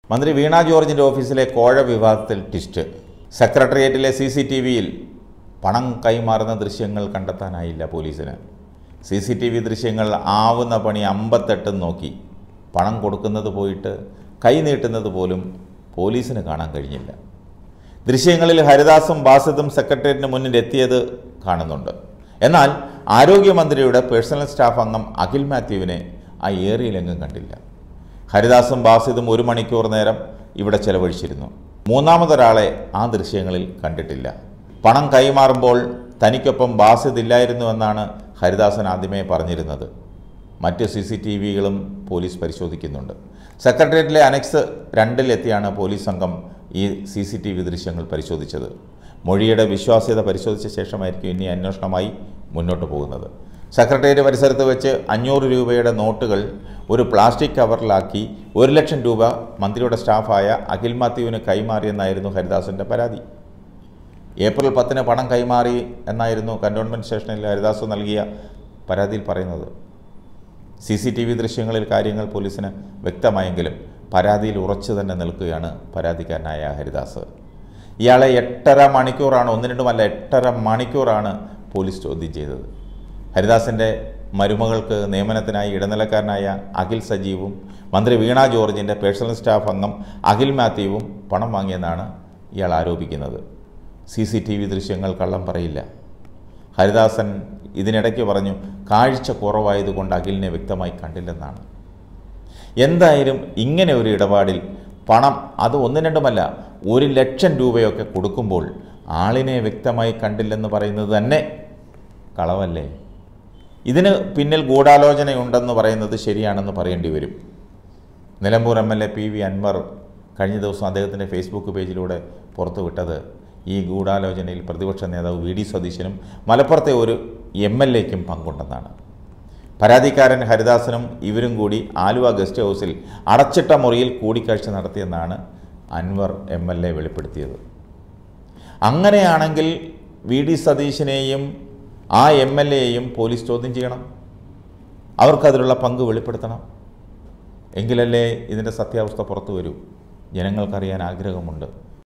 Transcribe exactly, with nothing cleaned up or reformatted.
മന്ത്രി വീണ ജോർജിൻ്റെ ഓഫീസിലെ കോഴ വിവാദത്തിൽ ട്വിസ്റ്റ്. സെക്രട്ടേറിയറ്റിലെ സി സി ടി വിയിൽ പണം കൈമാറുന്ന ദൃശ്യങ്ങൾ കണ്ടെത്താനായില്ല പോലീസിന്. സി സി ടി വി ദൃശ്യങ്ങൾ ആവുന്ന പണി അമ്പത്തെട്ടും നോക്കി. പണം കൊടുക്കുന്നത് പോയിട്ട് കൈ നീട്ടുന്നത് പോലും പോലീസിന് കാണാൻ കഴിഞ്ഞില്ല. ദൃശ്യങ്ങളിൽ ഹരിദാസും ബാസിതും സെക്രട്ടേറിയറ്റിന് മുന്നിൽ എത്തിയത് കാണുന്നുണ്ട്. എന്നാൽ ആരോഗ്യമന്ത്രിയുടെ പേഴ്സണൽ സ്റ്റാഫ് അംഗം അഖിൽ മാത്യുവിനെ ആ ഏറിയിലെങ്ങും കണ്ടില്ല. ഹരിദാസും ബാസിതും ഒരു മണിക്കൂർ നേരം ഇവിടെ ചെലവഴിച്ചിരുന്നു. മൂന്നാമതൊരാളെ ആ ദൃശ്യങ്ങളിൽ കണ്ടിട്ടില്ല. പണം കൈമാറുമ്പോൾ തനിക്കൊപ്പം ബാസിത് ഇല്ലായിരുന്നുവെന്നാണ് ഹരിദാസൻ ആദ്യമേ പറഞ്ഞിരുന്നത്. മറ്റ് സി സി ടി വികളും പോലീസ് പരിശോധിക്കുന്നുണ്ട്. സെക്രട്ടേറിയറ്റിലെ അനക്സ് രണ്ടിലെത്തിയാണ് പോലീസ് സംഘം ഈ സി സി ടി വി ദൃശ്യങ്ങൾ പരിശോധിച്ചത്. മൊഴിയുടെ വിശ്വാസ്യത പരിശോധിച്ച ശേഷമായിരിക്കും ഇനി അന്വേഷണമായി മുന്നോട്ട് പോകുന്നത്. സെക്രട്ടേറിയറ്റ് പരിസരത്ത് വെച്ച് അഞ്ഞൂറ് രൂപയുടെ നോട്ടുകൾ ഒരു പ്ലാസ്റ്റിക് കവറിലാക്കി ഒരു ലക്ഷം രൂപ മന്ത്രിയുടെ സ്റ്റാഫായ അഖിൽ മാത്യുവിന് കൈമാറിയെന്നായിരുന്നു ഹരിദാസിൻ്റെ പരാതി. ഏപ്രിൽ പത്തിന് പണം കൈമാറി എന്നായിരുന്നു കൻ്റോൺമെൻറ് സ്റ്റേഷനിൽ ഹരിദാസ് നൽകിയ പരാതിയിൽ പറയുന്നത്. സി സി ടി വി ദൃശ്യങ്ങളിൽ കാര്യങ്ങൾ പോലീസിന് വ്യക്തമായെങ്കിലും പരാതിയിൽ ഉറച്ചു തന്നെ നിൽക്കുകയാണ് പരാതിക്കാരനായ ഹരിദാസ്. ഇയാളെ എട്ടര മണിക്കൂറാണ് ഒന്ന് രണ്ടുമല്ല എട്ടര മണിക്കൂറാണ് പോലീസ് ചോദ്യം ചെയ്തത്. ഹരിദാസിൻ്റെ മരുമകൾക്ക് നിയമനത്തിനായി ഇടനിലക്കാരനായ അഖിൽ സജീവും മന്ത്രി വീണ ജോർജിൻ്റെ പേഴ്സണൽ സ്റ്റാഫ് അംഗം അഖിൽ മാത്യുവും പണം വാങ്ങിയെന്നാണ് ഇയാൾ ആരോപിക്കുന്നത്. സി സി ടി വി ദൃശ്യങ്ങൾ കള്ളം പറയില്ല. ഹരിദാസൻ ഇതിനിടയ്ക്ക് പറഞ്ഞു കാഴ്ച കുറവായതുകൊണ്ട് അഖിലിനെ വ്യക്തമായി കണ്ടില്ലെന്നാണ്. എന്തായാലും ഇങ്ങനെ ഒരു ഇടപാടിൽ പണം അത് ഒന്നും രണ്ടുമല്ല ഒരു ലക്ഷം രൂപയൊക്കെ കൊടുക്കുമ്പോൾ ആളിനെ വ്യക്തമായി കണ്ടില്ലെന്ന് പറയുന്നത് തന്നെ കളവല്ലേ? ഇതിന് പിന്നിൽ ഗൂഢാലോചനയുണ്ടെന്ന് പറയുന്നത് ശരിയാണെന്ന് പറയേണ്ടി വരും. Nilambur M L A P V Anvar കഴിഞ്ഞ ദിവസം അദ്ദേഹത്തിൻ്റെ ഫേസ്ബുക്ക് പേജിലൂടെ പുറത്തുവിട്ടത് ഈ ഗൂഢാലോചനയിൽ പ്രതിപക്ഷ നേതാവ് വി ഡി സതീശനും മലപ്പുറത്തെ ഒരു എം എൽ എക്കും പങ്കുണ്ടെന്നാണ്. പരാതിക്കാരൻ ഹരിദാസനും ഇവരും കൂടി ആലുവ ഗസ്റ്റ് ഹൗസിൽ അടച്ചിട്ട മുറിയിൽ കൂടിക്കാഴ്ച നടത്തിയെന്നാണ് അൻവർ എം എൽ എ വെളിപ്പെടുത്തിയത്. അങ്ങനെയാണെങ്കിൽ വി ഡി സതീശനെയും ആ എം എൽ എയും പോലീസ് ചോദ്യം ചെയ്യണം. അവർക്കതിലുള്ള പങ്ക് വെളിപ്പെടുത്തണം. എങ്കിലല്ലേ ഇതിൻ്റെ സത്യാവസ്ഥ പുറത്തു വരൂ. ജനങ്ങൾക്കറിയാൻ ആഗ്രഹമുണ്ട്.